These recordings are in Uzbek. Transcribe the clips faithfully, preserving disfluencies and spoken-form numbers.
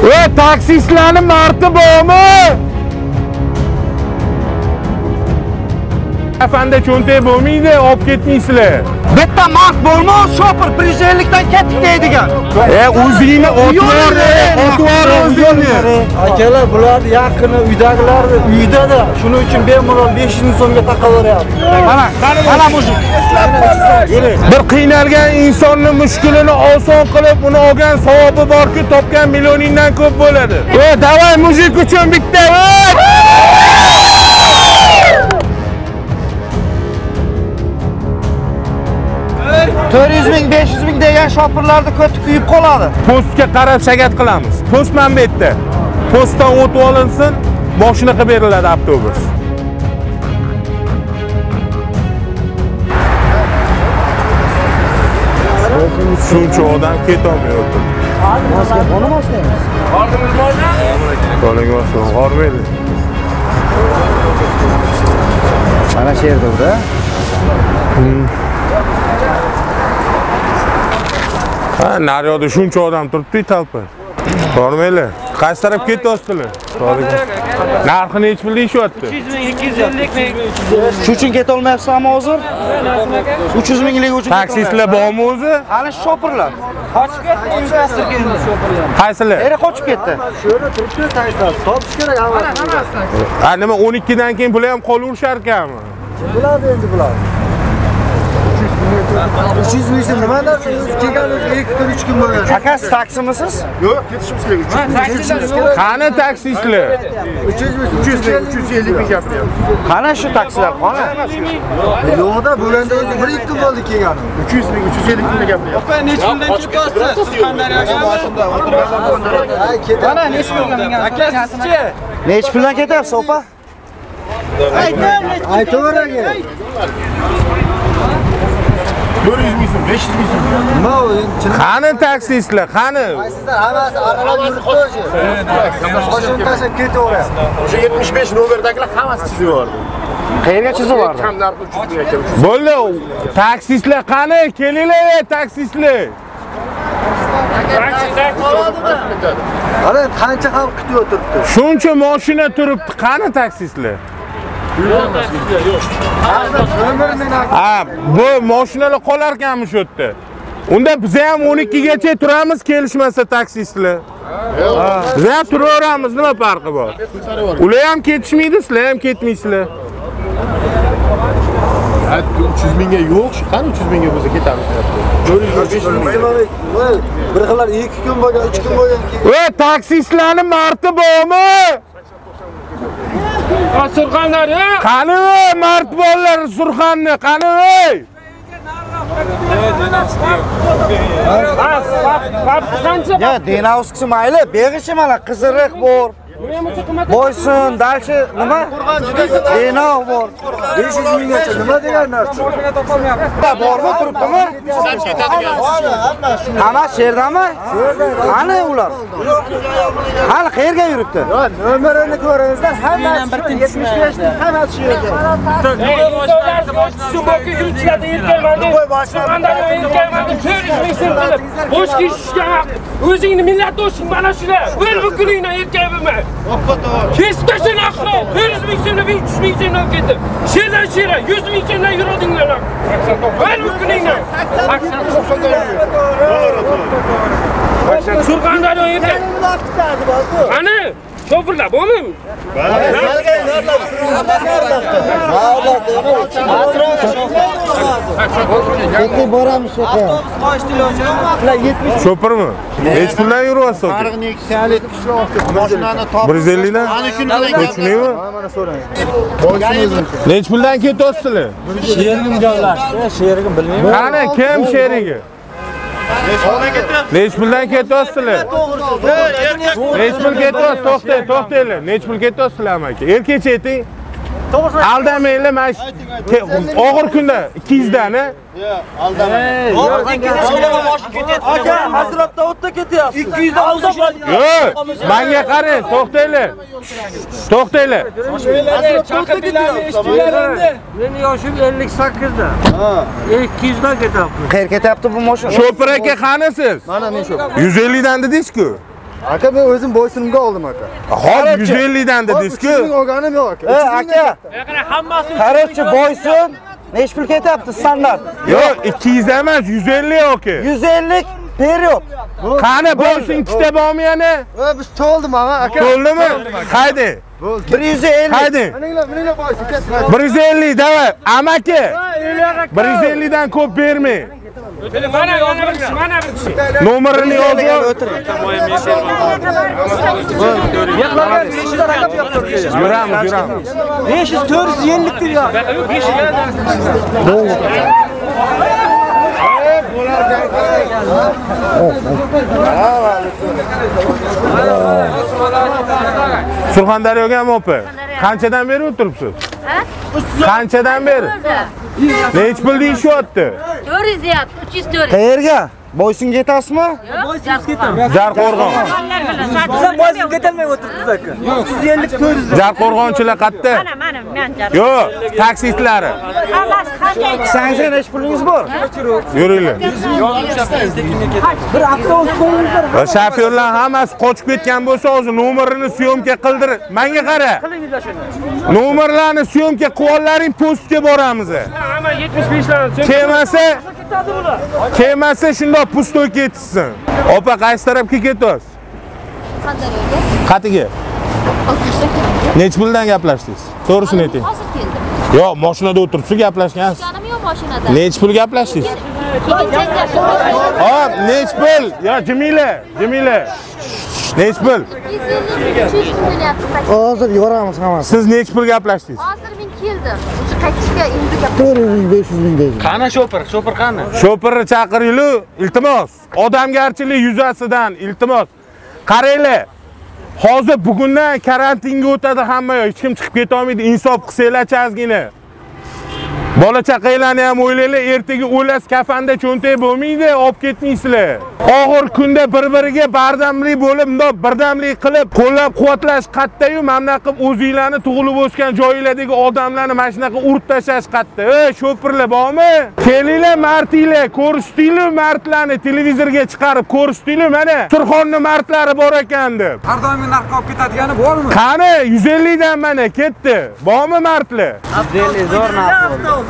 Ve taksistlarning marti bormi? Efendi cho'ntak bo'lmaydi, olib ketmaysizlar. Bitta mart bo'lma, shopir prezidentlikdan ketdik deydigan. E o'zingni otvar, otvar o'zingni. Akalar, bular yaqini uydagilar uyda-da, shuning uchun bemalol besh yuz ming so'mga taqaveryapti. Mana, mana mujik. Bir qiynalgan insonning mushkulini oson qilib, uni olgan savobi borki, topgan millioningdan ko'p bo'ladi. Ey, davay mujik uchun bitta. to'rt yuz ming, besh yuz ming degan shopirlarni ko'ti kuyib qoladi. Postga qarab shagat qilamiz. Postman bu yerda. Postdan o'tib olinsin, mashina qilib beriladi avtobus. Shuncha odam ketolmayapti. Moskva, buni Moskvamiz. Ordimiz bormi? Qo'ling olsin, qormaydi. Mana shu yerda ura. Ha, naryoqda shuncha odam turibdi, talpa. Bormaylar. Qaysi taraf ketyapsizlar? Narxini hech bildingishyapti. uch yuz ming, ikki yuz ellik ming. Shu uchun keta olmayapsizmi hozir? uch yuz minglik uchun. Taksistlar bormi o'zi? Hali shopirlar. Qochib ketdi, o'zgartirgan shopirlar. Qaysilar? Eri qochib ketdi. Shu yerda turibdi takslar. Topish kerak hammasi. Ha, nima o'n ikkidan keyin bular ham qolaverishar ekanmi? Bular endi bular. uch yuz ming so'm nima narsa? Kelganimiz ikki kun, uch kun bo'lgan. Aka, siz taksimisiz? Yo'q, ketishimiz kerak. Qani taksistlar? uch yuz ming, uch yuz ming, uch yuz ellik ming gapiryapti. Qana shu taksilar, qana? Yo'qda bo'lganda endi bir ikki kun bo'ldi kelganim. uch yuz ming, uch yuz ellik ming gapiryapti. Opa, necha kundan ketyapsiz? Surxondaryoga. Mana necha kundan mingan? Aka, sizchi? Necha puldan ketyapsiz, opa? Aytaver aka. to'rt yuz ming so'm, besh yuz ming so'm. Nima u endi? Qani taksistlar, qani? Sizlar hammasi aralab yuribdi. Qo'shimcha tashlab ketaveryapti. O'sha yetmish besh nomerdagilar hammasi chizib yubordi. Qayerga chizib yubordi? Kam narxi uch yuz ming ekan. Bo'ldi, taksistlar qani? Kelinglar, taksistlar. Ana qancha xalq kutib o'tiribdi. Shuncha mashina turibdi, qani taksistlar? Ha, bu mashinalar qolar ekanmi shu yerda? Unda biz ham o'n ikkigacha turamiz, kelishmasa taksistlar. Biz ham turaveramiz, nima farqi bor? Ular ham ketishmaydi, sizlar ham ketmaysizlar. uch yuz mingga yo'q, shu qani uch yuz mingga bo'lsa ketamiz deyapti. to'rt yuz besh yuz ming. Bir xillar ikki kun bo'lgan, uch kun bo'lgan. Ey, taksistlarning marti bormi? Surxondaryo. Qani mart bolalar Surxonni, qani ey? Ya, Denavskisi mayli, beg'ishi mana qiziriq bor. Boysun, dalchi nima? Denov bor. besh yuz minggacha nima degan narsa? Bormi, turibdimi? Hamma sherdami? Qani ular? Hali qayerga yuribdi? Nomerini ko'ringizlar, hammasi yetmish besh ning hammasi shu yerda. Suboki yurtlarda yelkayman. Surxondaryo yelkayman. to'rt yuz ming so'm qilib. Bosh kishishgan. O'zingni millatdoshing mana shular. O'l bu kuningdan yelkayman. Kesib tashlana axlo. to'rt yuz ming so'mdan uch yuz ming so'mdan ketdi. Sherdan shera yuz ming so'mdan yuradinglar. O'l bu kuningdan. sakson to'qson Surxondaryo yelkay. Qani? Shofirlar bormi? Ketib boramiz o'qa. Shopirmi? Hech puldan yuryapsiz. Narxini ikkisalik mashinani top. bir yuz ellik dan? Ana shuni bilan Tushunaymi? Mana so'rang. Nech puldan ketyapsizlar? Sherigim joylashdi, sherigim bilmayman. Qani kim sherigi? Nech puldan ketyapsizlar? Nech pul ketyapsiz? To'xtang, to'xtanglar. Nech pul ketyapsizlar amaki? Erkakcha ayting. Aldamanglar, mana og'ir kunda ikki yuz dan, a? Yo'q, ikki yuz mingdan boshib ketyapti. Aka, Hazratda o'tda ketyapti. ikki yuz dan olsa bo'ladi. Yo'q, menga qarang, to'xtanglar. To'xtanglar. Chaqirdilarni eshitdilar endi. Meni yoshim ellik sakkiz da. Ha, ikki yuz dan ketyapti. Qayerga ketyapti bu mashina? Shopir aka qani siz? Mana men shu. yuz ellik dan dedingiz-ku. Aka men o'zim bo'ysunimga oldim aka. Hop yuz ellik dan dedingiz-ku. uch yuz ming olganim yo'q aka. E aka. Qarorchi boysun. Nechi pul ketyapti standart? Yo'q, ikki yuz emas, yuz ellik yoki. yuz ellik period. Qani bo'lsin ikkita bormi yana? Va biz to'ldim ama aka. To'ldimi? Qaydi? bir yuz ellik. Qaydi? Meninglar, meninglar boysun ketmaydi. bir yuz ellik davay. Amaki. bir yuz ellik dan ko'p bermang. Mana yana bir kishi, mana bir kishi. Nomerini yozing. Yuramiz, yuramiz. besh yuz to'rt yuz ellik diyor. Surxondaryoga ham opa. Qanchadan beri o'tiribsiz? Ha? Qanchadan beri? Nech pul deyishyapti? to'rt yuz deyapti, uch yuz to'rt. Qayerga? Boysunga ketasizmi? Yo'q, Jarqo'rg'on. Biz boysunga ketolmay o'tiribmiz aka. uch yuz ellik to'rt yuz. Jarqo'rg'onchilar qayerda? mana mana men jar. Yo'q, taksistlari. Hammasi qancha? Sanksiya nechi pulingiz bor? Yuringlar. Bir avtobus qo'yinglar. Va shofyorlar hammasi qochib ketgan bo'lsa, hozir nomerini syomka qildir. Menga qara. Nomerlarni syomka qilganlaring postga boramiz. Hamma yetmish besh dan so'm. Kelmasa, kelmasa shundoq pustoy ketsin. Opa, qaysi tarafga ketyapsiz? Qandaryoga. Qatiga. Nech puldan gaplashdingiz? To'g'risini ayting. Hozir keldim. Yo'q, mashinada o'tiribsiz, gaplashgansiz. Jonim yo'q mashinada. Nech pul gaplashdingiz? Hop, nech pul? Yo, Jamila, Jamila. Nech pul? Hozir yuboramiz hammasi. Siz nech pul gaplashdingiz? Hozir men keldim. O'sha qaytishga endi gap. to'rt yuz ming, besh yuz ming deydi. Qani shopir? Shopir qani? Sho'pirni chaqiringlar, iltimos. Odamgarchilik yuzasidan iltimos. Qaranglar. Hozir bugundan karantinga o'tadi hamma, hech kim chiqib keta olmaydi. Insof qilsanglar ozgina. Bola chaqanglarni ham o'ylaylar, ertaga o'las kafanda cho'ntak bo'lmaydi, olib ketmaysizlar. Og'ir kunda bir-biriga bardamlik bo'lib, bundoq birdamlik qilib, qo'llab-quvvatlash qatta-yu, mana qilib o'zinglarni tug'ilib o'sgan joylardagi odamlarni mana shunaqa urib tashlash qatta. Ey, sho'pirlar bormi? Kelinglar, martinglar, ko'rstinglar martlarni televizorga chiqarib ko'rstinglar, mana Surxonning martlari bor ekan deb. Har doim narxga olib ketadigani bormi? Qani, yuz ellik dan mana ketdi. Bormi martlar? yuz ellik zo'r narx.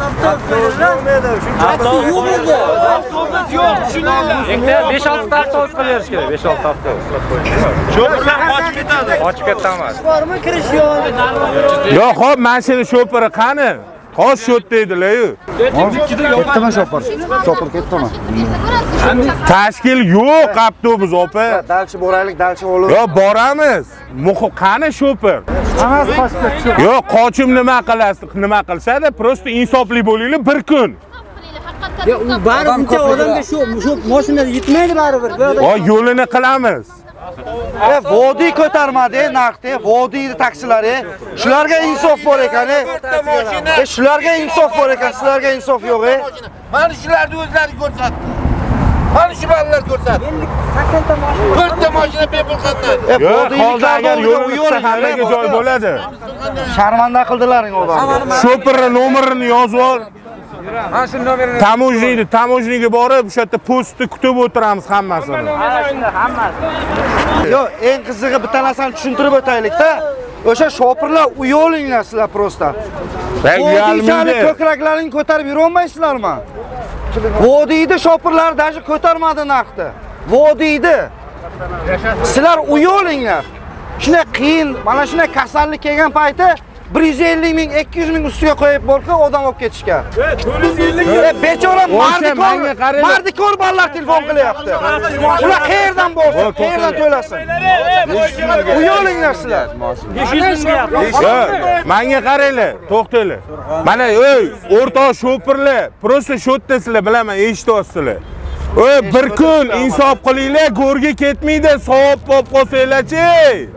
besh olti ta avtobus qilib berish kerak. besh olti avtobus. Sho'pirlar qochib ketadi. Qochib ketamiz. Bormi kirish yo'q. Yo'q, xo'p, mashina sho'piri qani? Qo'sh sho't deydilar-yu. Ketdimi shopir? Shopir ketdimi? Tashkil yo'q, avtobus opa. Dalchi boraylik, dalchi olur. Yo'q, boramiz. Muhim qani sho'pir? Hammasi qochib ketdi. Yo'q, qochim nima qilasiz? Nima qilsa-da, prosta insofli bo'linglar bir kun. Bari buncha odamga shu shu mashinada yetmaydi baribir. O, yo'lini qilamiz. E, vodiy ko'tarmadi, naqdi, vodiyni taksilari. Shularga insof bor ekan. E, shularga insof bor ekan, sizlarga insof yo'q, e. Mana shularni o'zlari ko'rsatdi. Mana shu bolalar ko'rsatdi. to'rtta mashina bepul qatnaydi. E, Yo'q, hozir agar yo'lini qilsa hammaga joy bo'ladi. Sharmanda qildilaring odamni. Sho'pirning nomerini yozib ol. Mana shu nomerini. Tamojniga, tamojniga borib, o'sha yerda postni kutib o'tiramiz hammasini. Yo'q, eng qizig'i bitta narsani tushuntirib o'taylik-da. O'sha shopirlar uyolinglar sizlar prosta. Vodiychani ko'kraklarini ko'tarib yura olmaysizlarmi? Vodiyda shopirlar даже ko'tarmadi naqdi. Vodiyda. Sizlar uyolinglar. Shunday qiyin, mana shunday kasallik kelgan payti bir yuz ellik ming, ikki yuz ming ustiga qo'yib bo'lsa, odam olib ketishga. E, bechora mardikor, mardikor bolalar telefon qilyapti. Ular qayerdan bo'lsa, qayerdan to'lasin? Uyolinglar sizlar. Yo'q, menga qaranglar, to'xtanglar. Mana ey, o'rtoq sho'pirlar, prosta sho'tdasizlar, bilaman, eshityapsizlar. Ey, bir kun insof qilinglar, go'rga ketmaydi, savob bo'lib qolsanglar-chi.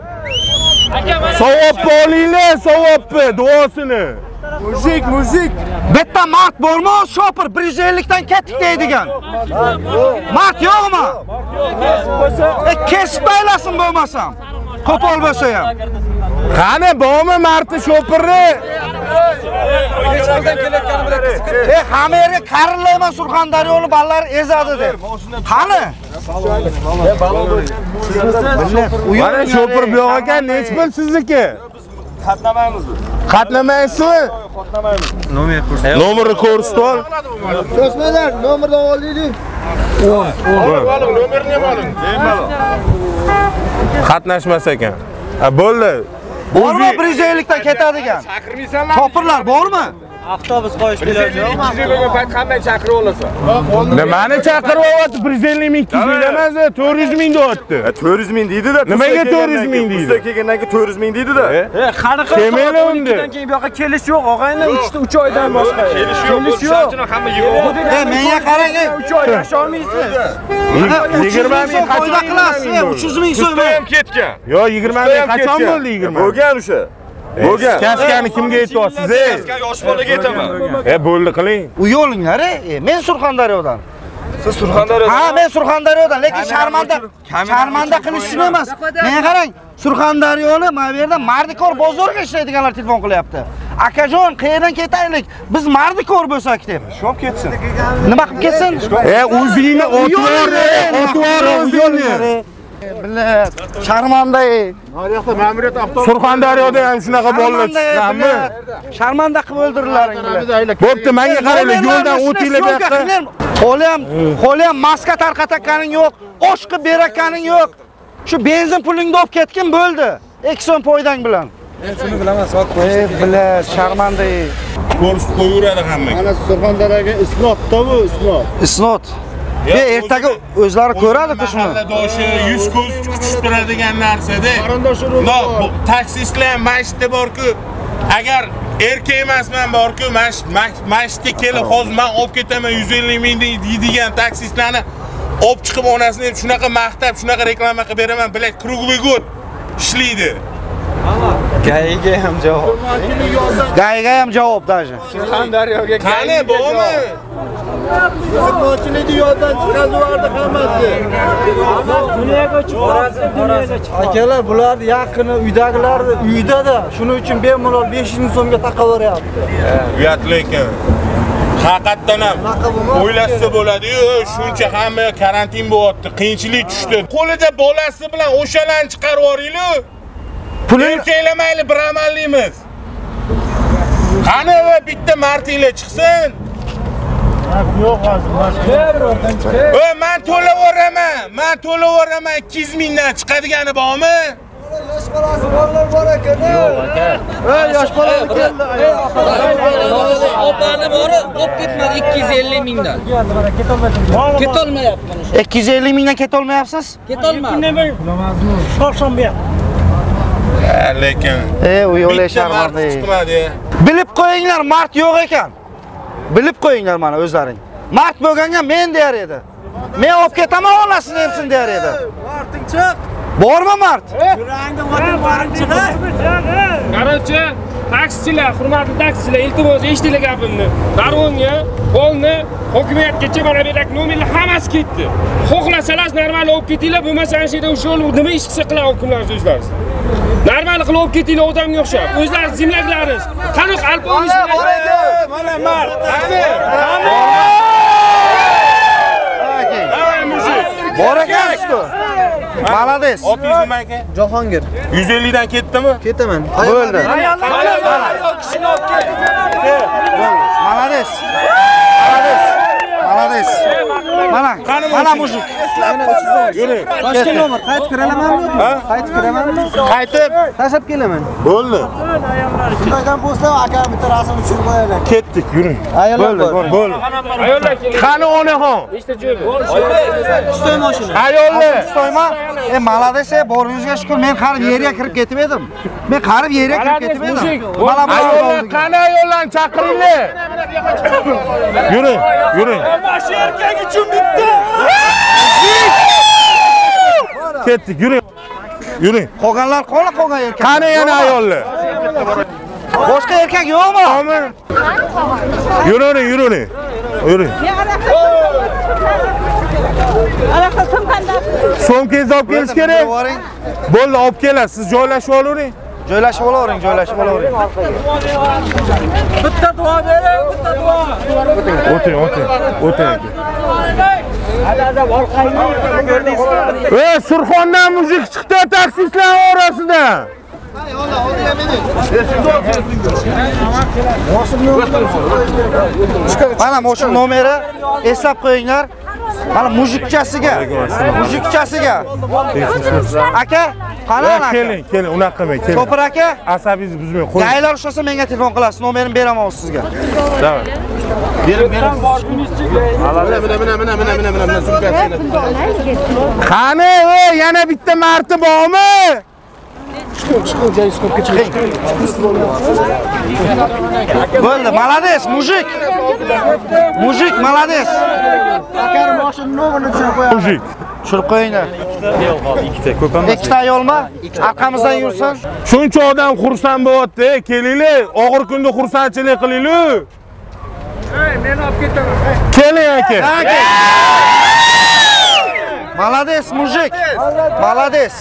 Savob olinglar, savobni, duosini. Mujik, mujik. Bitta mart bormi, shopir bir yuz ellik dan ketdik deydigan. Mart yo'qmi? E, kesib baylasin bo'lmasam. Qo'pol bo'lsa ham. Qani, bormi marti sho'pirni? E, hamma yerga qarilayman Surxondaryolik bolalar ezadi deb. Qani? Mana shofir bu yoq ekan, nech pul sizniki? Qatnamaymiz biz. Qatnamaysizmi? Qatnamaymiz. Nomer ko'rsat. Nomerni ko'rsatib ol. Ko'rsatmalar, nomerni olaylik. Nomerni ham oling. Qatnashmas ekan. Ha, bo'ldi. Bormi bir yuz ellik dan ketadigan? Chaqirmaysanlar. Chopirlar bormi? Avtobus qo'yish kerak yo'qmi? ikki yuz ellik payt qanday chaqirib olasan? Nimani chaqirib olyapti? bir yuz ellik ming, ikki yuz ming emas, to'rt yuz ming deyapti. to'rt yuz ming deydi-da. Nimaga to'rt yuz ming deydi? Bizga kelgandan keyin to'rt yuz ming deydi-da. E, qani Kelmaydi unda. keyin bu yoqqa kelish yo'q, og'ayni uch oydan boshqa. Kelish yo'q, o'shaning uchun hamma yig'ib. E, menga qarang, uch oy yasha olmaysiz. yigirma ming foyda qilasiz, uch yuz ming so'm. ham ketgan. Yo, yigirma ming qachon bo'ldi yigirma? Bo'lgan o'sha. Bo'lgan. Kaskani kimga aytyapsiz? Kaska yosh bolaga aytaman. E, bo'ldi qiling. U yo'linglar, e, men Surxondaryodan. Siz Surxondaryodan. Ha, men Surxondaryodan, lekin Sharmanda, Sharmanda qilish uchun emas. Menga qarang, Surxondaryoni mana bu yerda Mardikor bozorga ishlaydiganlar telefon qilyapti. Akajon, qayerdan ketaylik? Biz Mardikor bo'lsak deb. Shop ketsin. Nima qilib ketsin? E, o'zingni otvor, otvor o'zingni. Billat, Sharmanda. Naryoqda ma'muriyat avtobus. Surxondaryoda ham shunaqa bolalar chiqqanmi? Sharmanda qilib o'ldirdilaring bilan. Bo'pti, menga qaranglar, yo'ldan o'tinglar bu yoqqa. Qo'li ham, qo'li ham maska tarqatakaning yo'q, osh qilib berakaning yo'q. Shu benzin pulingni olib ketgin bo'ldi. ikki so'm foydang bilan. Men shuni bilaman, soat qo'yish. Ey, billat, Sharmanda. Ko'rsatib qo'yaveradi hamma. Mana Surxondaryoga isnotda bu, isnot. Isnot. Ye, ertaga o'zlari ko'radi-ku shuni. Mahalladoshi yuz ko'z chiqishtiradigan narsada. Qarindoshi No, taksistlar ham mashitda bor-ku. Agar erkak emasman bor-ku, mashitga kelib hozir men olib ketaman yuz ellik ming deydigan taksistlarni olib chiqib onasini deb shunaqa maqtab, shunaqa reklama qilib beraman, bilat kruglый gод ishlaydi. Gayiga ham javob. Gayiga ham javob даже. Surxondaryoga Qani, bormi? Xizmatchilikni yo'ldan chiqazibordi hammasi. Dunyoga chiqib, akalar, bular yaqini uydagilar uyda-da, shuning uchun bemalol besh yuz ming so'mga taqaveryapti. Uyatli ekan. Haqiqatdan ham o'ylashsa bo'ladi-yu, shuncha hamma karantin bo'lyapti, qiyinchilik tushdi. Qo'lida bolasi bilan o'shalarni chiqarib yuboringlar. Pulni kelmayli, bir amallaymiz. Qani va bitta martinglar chiqsin. Yo'q hozir. O, men to'laveraman. Men to'laveraman ikki yuz mingdan chiqadigani bormi? Yosh bolasi bolalar bor ekan. Yo'q aka. Ey, yosh bola keldi. Ey, opani bori olib ketmadi ikki yuz ellik mingdan. Ketolmayapman. ikki yuz ellik mingdan ketolmayapsiz? Ketolmayapman. Shoshonba. Lekin Ey, u yo'lay Sharmanda. Bilib qo'yinglar, mart yo'q ekan. Bilib qo'yinglar mana o'zlaring. Mart bo'lganga men der edi. Men olib ketaman onasini hepsini der edi. Marting chiq. Bormi mart? Yurangda o'tin boring chiq. Qarochi, taksichilar, hurmatli taksichilar, iltimos eshitinglar gapimni. Darvonga, polni, hokimiyatgacha mana bu yerda nomerlar hammasi ketdi. Xohlasalar normal olib ketinglar, bo'lmasa ana shu yerda o'sha nima ish qilsa qiladi hokimlar o'zlari. Normal qilib olib ketinglar odamga o'xshab. O'zlari zimlaklaringiz. Qani alpomish Mana mart. Bor ekansiz-ku. Malades. Otingiz nima aka? Jahongir. yuz ellik dan ketdimi? Ketaman. Bo'ldi. Malades. Malades. Malades. Mana, mana mujik. Yuring. Toshkent nomer qaytib kiramanmi? Qaytib kiramanmi? Qaytib Tashlab kelaman. bo'ldi. Shundan bo'lsa, aka bitta rasm tushirib qo'yaylik. Ketdik, yuring. Ayollar bor. Bo'ldi. ayollar keling. Qani onaxon? Nechta joy bor? Ustoy mashina. Ayollar. Stoyma. E, malades, boringizga shukr, men qarib yerga kirib ketib edim. Men qarib yerga kirib ketib edim. Mana bu Ayollar, qani ayollarni chaqiringlar. Yuring, yuring. Shu erkak uchun bitta. Ketdik, yuring. Yuring. qolganlar qoldi, qolgan erkak. Qani yana ayollar? Boshqa erkak yo'qmi? Yo'qmi? Yuring, yuring. Yuring. So'mkangizni olib kelish kerak. Bo'ldi, olib kelasiz. Siz joylashib olavering. Joylashib olavering, joylashib olavering. Bitta duo bering, bitta duo. O'ting, o'ting. O'ting. Ey, Surxondan mujik chiqdi taksistlar orasidan. Mana mashina nomeri eslab qo'yinglar. Mana mujikchasiga, mujikchasiga. Aka, qani aka? Keling, keling, unaqa qilmang, keling. Chopir aka, asabingizni buzmang, qo'ying. Gaylar ushlasa menga telefon qilasiz, nomerimni beraman sizga. Davay. Berim, berim. Mana, mana, mana, mana, mana, mana, mana, sumkasini. Qani, ey, yana bitta marti bormi? Bo'ldi, malades, mujik. Mujik, malades. Akar mashina nomini tushirib qo'yamiz. Mujik. Tushirib qo'yinglar. Ikkita ko'pam. Ikkita ayolmi? Orqamizdan yursin. Shuncha odam xursand bo'lyapti, kelinglar, og'ir kunda xursandchilik qilinglar. Ey, men olib ketaman. Keling aka. Malades, mujik. Malades.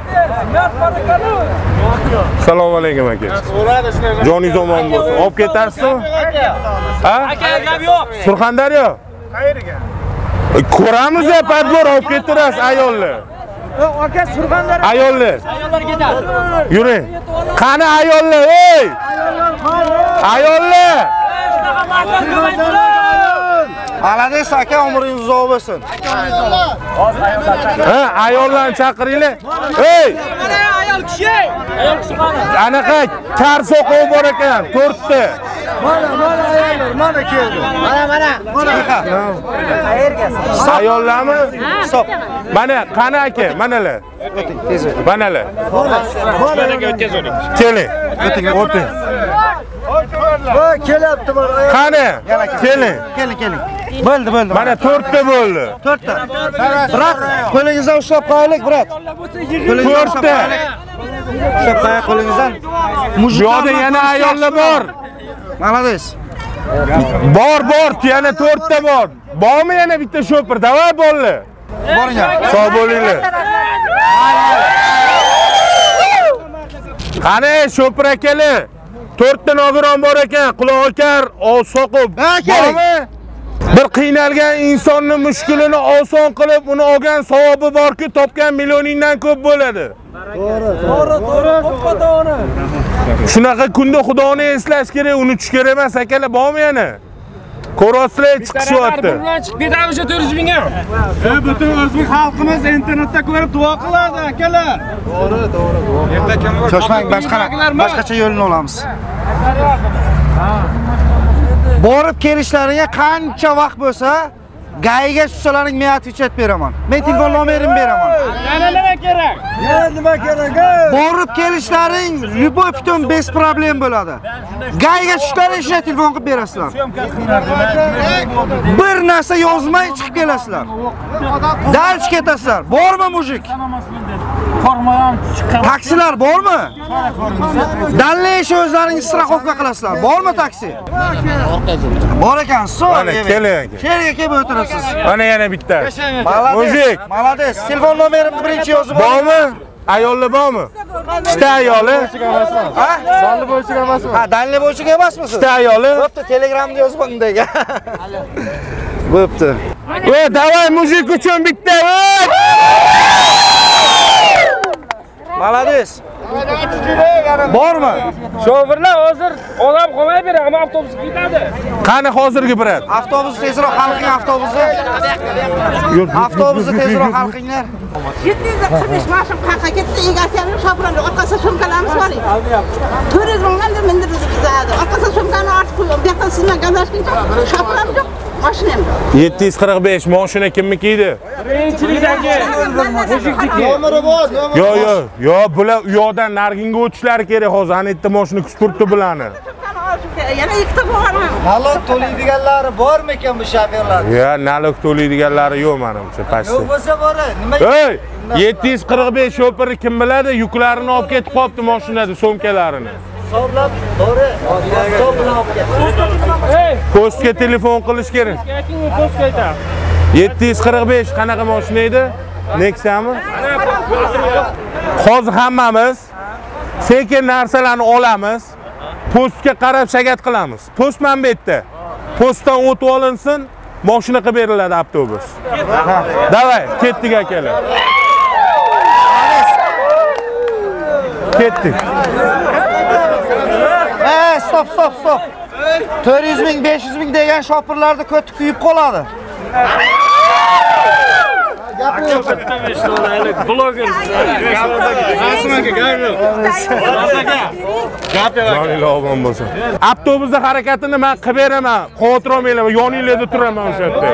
Assalomu alaykum aka. Joningiz omon bo'lsin. Olib ketasizmi? Ha? Aka, gap yo'q. Surxondaryo. Qayerga? Ko'ramiz, padbor olib ketirasiz ayollar. Aka, Surxondaryo. Ayollar. Ayollar ketadi. Yuring. Qani ayollar, ey! Ayollar! Malades aka, umringiz uzoq bo'lsin. Ha, ayollarni chaqiringlar. Ey! Ayol kishi. Ayol kishi qani? Anaqa kar soqov bor ekan, to'rtta. Mana, mana ayollar, mana keldi. Mana, mana. Qayerga? Ayollarmi? Stop. Mana qani aka, manalar. Tez o'ting. Manalar. Managa o'tkazing. Keling. O'ting, o'ting. Voy, kelyapti bor. Qani? Keling. Keling, keling. Bo'ldi, bo'ldi. Mana to'rtta bo'ldi. to'rtta. Biroq qo'lingizdan ushlab qo'yaylik, biroq. Qo'lingizdan ushlab To'rtta. qo'yaylik. Ushlab qo'yay qo'lingizdan. Bu yoqda yana ayollar bor. Malades. Bor, bor, yana to'rtta bor. Bormi yana bitta shopir? Davay bo'ldi. Boringlar. Sog' bo'linglar. Qani shopir akalar? To'rtta nogiron bor ekan, quloq kar, soqib. Bormi? Bir qiynalgan insonni mushkulini oson qilib, uni olgan savobi borki, topgan millioningdan ko'p bo'ladi. To'g'ri, to'g'ri, to'g'ri, to'ppa to'g'ri. Shunaqa kunda Xudoni eslash kerak, unutish kerak emas akalar, bormi yana? Ko'rasizlar chiqishyapti. Bundan chiqib ketadi o'sha to'rt yuz mingga. Butun o'zbek xalqimiz internetda ko'rib duo qiladi, akalar. To'g'ri, to'g'ri. Shoshmang, boshqa boshqacha yo'lni olamiz. Borib kelishlaringga qancha vaqt bo'lsa, gayiga tushsalaring men отвечать beraman. Men telefon nomerimni beraman. Yana nima kerak? Yana nima kerak? Borib kelishlaring любой putum без problem bo'ladi. Gayiga tushlaring shunday telefon qilib berasizlar. Bir narsa yozmay chiqib kelasizlar. Dalch ketasizlar. Bormi mujik? Taksilar bormi? Dallesh o'zlaringiz страховка qilasizlar. Bormi taksi? Bor ekan, so'ng. Mana keling. Kelga kelib o'tirasiz. Mana yana bitta. Mujik, malades. Telefon nomerimni birinchi yozib oling. Bormi? Ayollar bormi? Ikkita ayoli. Ha? Dalli bo'lishiga emasmi? Ha, dalli bo'lishiga emasmisiz? Ikkita ayoli. Bo'pti, Telegramda yozib o'ndayga. Bo'pti. Ey, davay mujik uchun bitta. Malades. Bormi? Shofirlar hozir odam qolmay beradi, ammo avtobus ketadi. Qani hozirgi birat? Avtobus tezroq xalqing avtobusi. Avtobusni tezroq xalqinglar. yetti yuz qirq besh mashina qaqa ketdi, egasining shofirlar orqasiga shumkalarimiz bor. to'rt yuz mingdan mindirib ketadi. Orqasiga shumkani ortib qo'yib, bu yoqdan sizdan gazlashguncha shofirlar yo'q, mashina ham yo'q. yetti yuz qirq besh mashina kimniki edi? Birinchilikdagi mujikniki. Nomeri bor, nomeri. Yo, yo, yo, bular u yoqdan narginga o'tishlari kerak hozir. Ana yerda mashina kutib turibdi bularni. Yana ikkita bor. Nalog to'laydiganlari bormi ekan bu shofyorlar? Ya, nalog to'laydiganlari yo'q menimcha, pastda. Yo'q bo'lsa bor, nima? Ey, yetti yuz qirq besh shopiri kim biladi? Yuklarini olib ketib qolibdi mashinada, so'mkalarini. Hisoblab, to'g'ri. Hisoblab olib ketdi. Ey, Postga telefon qilish kerak. ayting, postga aytadi. yetti yuz qirq besh qanaqa mashina edi? Nexa'mi? Hozir hammamiz sekin narsalarni olamiz. Postga qarab shagat qilamiz. Post mana bu yerda. Postdan o'tib olinsin, mashina qilib beriladi avtobus. Davay, ketdik akalar. Ketdik. Eh, stop, stop, stop. to'rt yuz ming, besh yuz ming degan shopirlarda ko'ti kuyib qoladi. Avtobusda harakatini men qilib beraman. Xavotir olmanglar, yoningizda turaman o'sha yerda.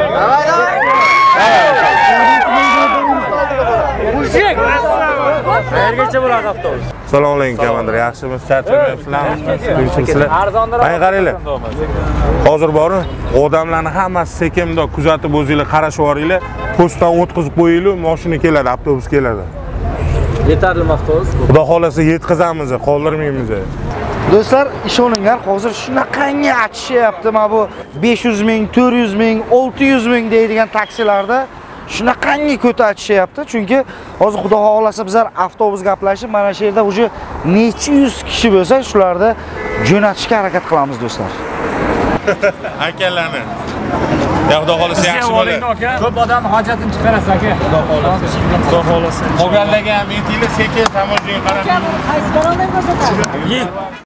Mushuk. Qayergacha bo'ladi avtobus? Assalomu alaykum komandir, yaxshimisiz? Charchamayapsizlarmi? Tinchmisizlar? Ay qaranglar. Hozir bormi? Odamlarni hammasi sekimda kuzatib o'zingizlar qarashib yuboringlar. Postdan o'tkazib qo'yinglar, mashina keladi, avtobus keladi. Yetarlimi avtobus? Xudo xolasa yetkazamiz, qoldirmaymiz. Do'stlar, ishoninglar, hozir shunaqangi achishyapti mana bu besh yuz ming, to'rt yuz ming, olti yuz ming deydigan taksilarda shunaqangi ko'ta achishyapti. Chunki hozir xudo xolasa bizlar avtobus gaplashib, mana shu yerda уже necha yuz kishi bo'lsa, shularni jo'natishga harakat qilamiz do'stlar. Akalarni. Ya xudo xolasa yaxshi bo'ladi. Ko'p odam hojatini chiqarasiz aka. Xudo xolasa. Xudo xolasa. Qolganlarga ham aytinglar, sekin tamojga qarab. Qaysi kanaldan ko'rsatasiz?